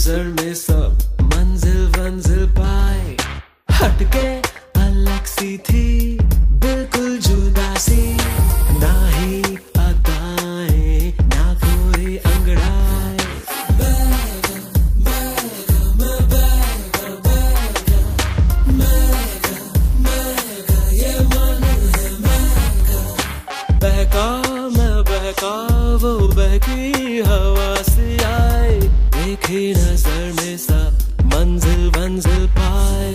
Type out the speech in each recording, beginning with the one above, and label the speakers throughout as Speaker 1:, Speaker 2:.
Speaker 1: नजर में सब मंजिल वंजिल पाए, हटके अलग सी थी बिल्कुल जुदा सी, ना ही अदाएं ना कोई अंगड़ाए। बहका मैं बहका वो बहकी हवा से आए, एक ही नजर में सब मंजिल वंजिल पाए।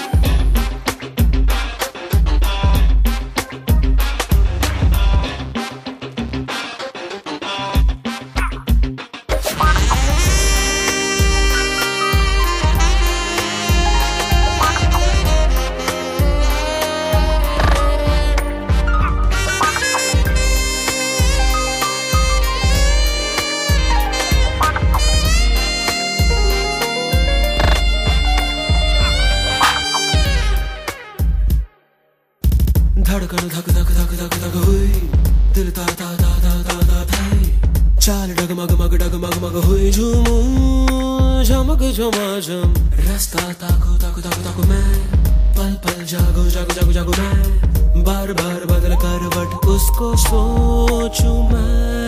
Speaker 1: धड़कन धक धक धक धक धक हुई, दिल ता ता ता ता ता ता थाई, चाल डगमग मग डगमग मग हुई, झूमू झमक झमाझम, रास्ता ताको ताको ताको ताको मैं, पल पल जागो जागो जागो जागो मैं, बार बार बदल करवट उसको सोचूं मैं।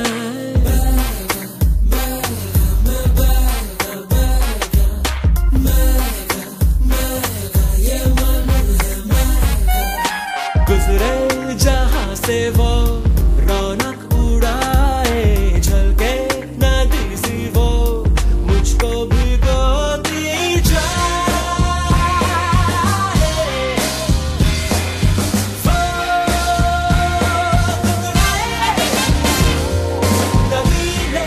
Speaker 1: गुजरे जहां से वो रौनक उड़ाए, झलके नदी सी वो मुझको भिगोती जाए। नवीले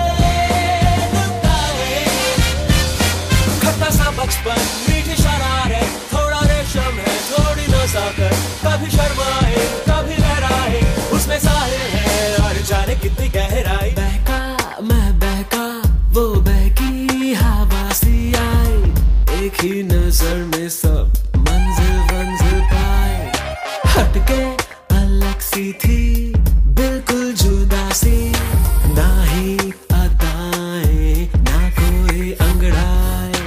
Speaker 1: नुक्ताए, खट्टा सा बचपन मीठी शरारत, थोड़ा रेशम है थोड़ी नजाकत, कभी शर्माए कभी लहराए, उसमें साहिल है और जाने कितनी गहराई। बहका मैं बहका वो बहकी हवा सी आई, एक ही नजर में सब मंजिल वंजिल पाए, हटके अलग सी थी बिल्कुल जुदा सी, ना ही अदाएं ना कोई अंगड़ाए।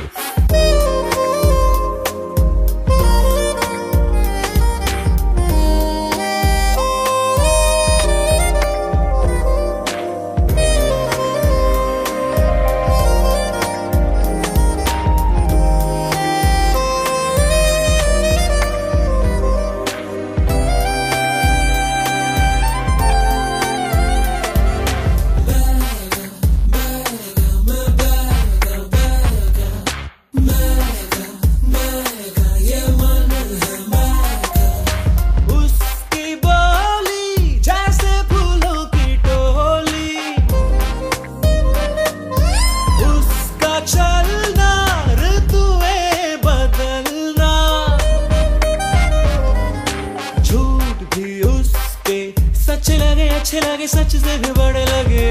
Speaker 1: अच्छे लगे सच से भी बड़े लगे,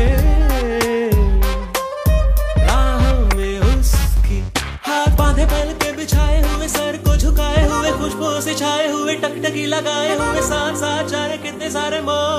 Speaker 1: राह में उसकी हाथ बांधे पल के बिछाए हुए, सर को झुकाए हुए, खुशबू से छाए हुए, टकटकी लगाए हुए, साथ साथ जाने कितने सारे मोर।